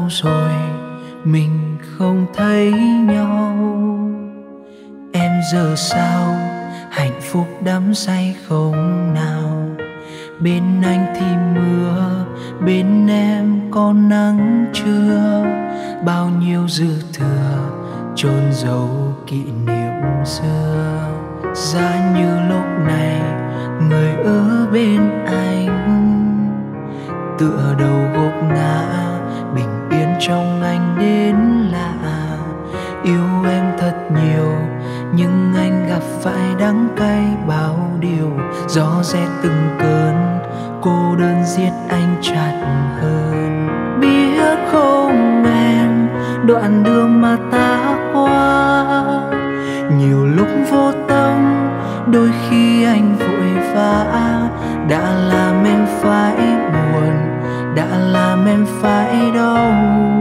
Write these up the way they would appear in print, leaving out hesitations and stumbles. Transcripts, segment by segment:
rồi mình không thấy nhau. Em giờ sao, hạnh phúc đắm say không nào? Bên anh thì mưa, bên em có nắng chưa? Bao nhiêu dư thừa chôn giấu kỷ niệm xưa. Giá như lúc này người ở bên anh tựa đầu gục ngã, bình yên trong anh đến lạ. Yêu em thật nhiều nhưng anh gặp phải đắng cay bao điều. Gió rét từng cơn, cô đơn giết anh chặt hơn. Biết không em, đoạn đường mà ta qua nhiều lúc vô tâm, đôi khi anh vội vã đã làm em phải buồn, đã làm em phải đau.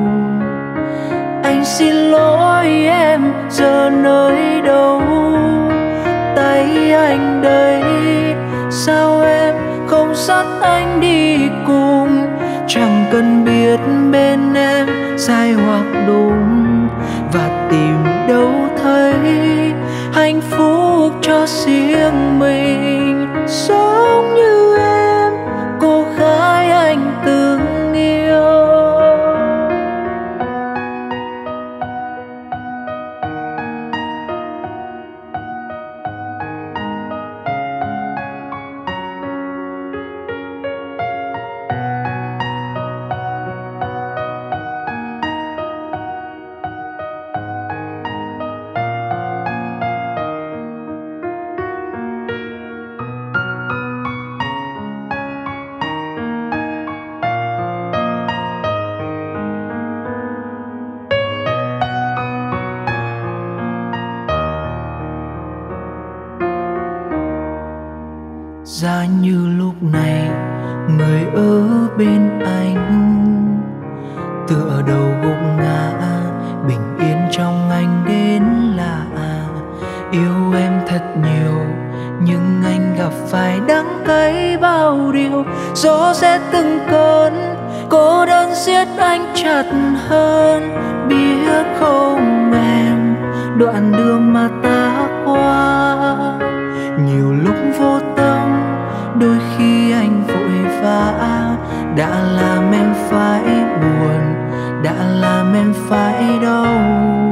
Anh xin lỗi em, giờ nơi đâu? Tay anh đây, sao em không dắt anh đi cùng? Chẳng cần biết bên em sai hoặc đúng, và tìm đâu thấy hạnh phúc cho riêng mình. Giống như em, cô gái anh từng yêu. Giá như lúc này người ở bên anh tựa đầu gục ngã, bình yên trong anh đến lạ. Yêu em thật nhiều nhưng anh gặp phải đắng cay bao điều. Gió rét từng cơn, cô đơn giết anh chặt hơn. Biết không em, đoạn đường mà ta qua nhiều lúc vô tâm, đôi khi anh vội vã đã làm em phải buồn, đã làm em phải đau.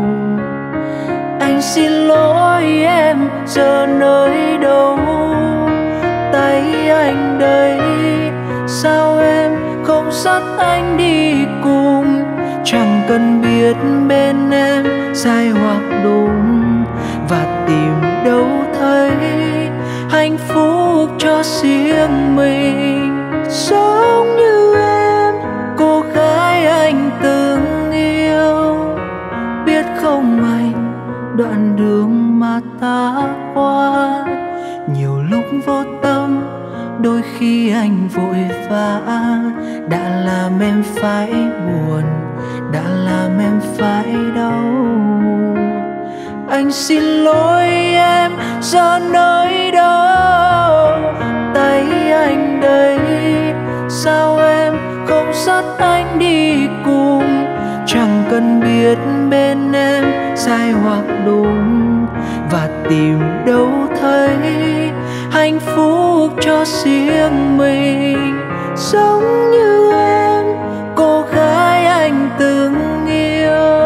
Anh xin lỗi em, giờ nơi đâu? Tay anh đây, sao em không dắt anh đi cùng? Chẳng cần biết bên em sai hoặc đúng, và tìm đâu thấy hạnh phúc cho riêng mình. Giống như em, cô gái anh từng yêu. Biết không anh, đoạn đường mà ta qua nhiều lúc vô tâm, đôi khi anh vội vã đã làm em phải buồn, đã làm em phải đau. Anh xin lỗi em, giờ nơi đâu? Tay anh đây, sao em không dắt anh đi cùng? Chẳng cần biết bên em sai hoặc đúng, và tìm đâu thấy hạnh phúc cho riêng mình. Giống như em, cô gái anh từng yêu.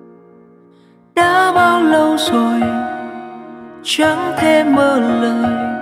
Đã bao lâu rồi chẳng thể mơ lời